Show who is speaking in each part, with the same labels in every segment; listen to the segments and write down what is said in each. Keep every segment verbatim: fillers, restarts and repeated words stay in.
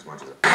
Speaker 1: as much as it.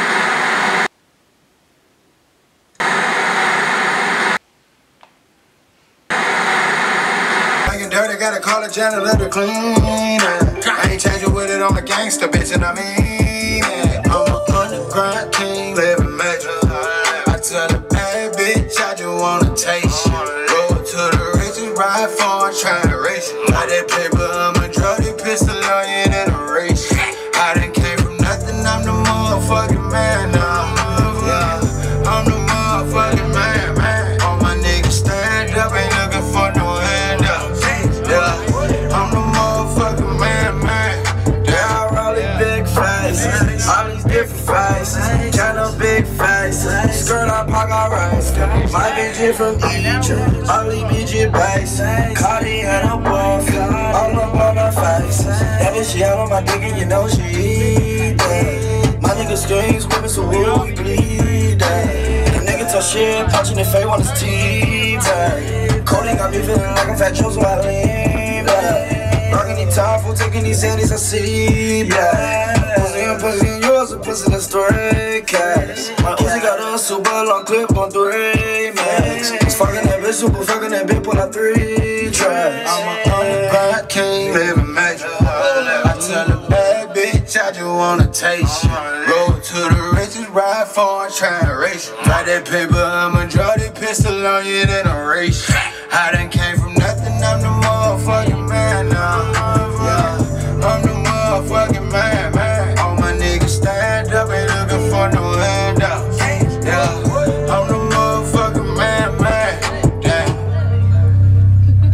Speaker 1: Dirty, gotta call a janitor to clean it. I ain't changing with it, I'm a gangster, bitch, and I mean it. I'm a underground king, living major. I tell a bad bitch, I just wanna taste you. Go to the riches, ride for, try to race you. Got that paper, I'm a druggy pistol on you, then a race. I done came from nothing, I'm the motherfucking man now. Yeah, I'm the motherfucking man, man. All my niggas stand up, ain't looking for no hand up. Yeah, I'm the motherfucking man, man. Yeah, I roll these big faces, all these different faces, kind of big faces. Skirt up, I got rice. My bitch is from Egypt, all these bitches basic. Cardi and a buff, all up on her face. That bitch she out on my dick and you know she eat that. My nigga strings whipping so real, we bleed that. The nigga talk shit, punching the face on his teeth. Coding got me feeling like I'm Fat Joe, so I lean back. Rocking these top for taking these Andes, I see black. Pussy and pussy and yours, a pussy that's straight cash. My Uzi got a super long clip on three max. Was fucking that bitch, super fucking that bitch, pull out three tracks. I'm a underground king, living major. I tell a bad bitch, I just wanna taste you. Roll to the riches, ride for, try to race you. Got that paper, I'ma draw that pistol on you, then a race. I done came from nothing, I'm the motherfucking man now. Yeah, I'm the motherfucking man, man. All my niggas stand up, ain't looking for no handout. Yeah, I'm the motherfucking man, man.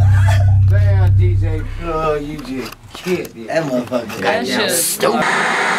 Speaker 1: Damn.
Speaker 2: Damn, D J Plug, you just killed it.
Speaker 3: That motherfucker.
Speaker 4: That shit.
Speaker 3: Stupid.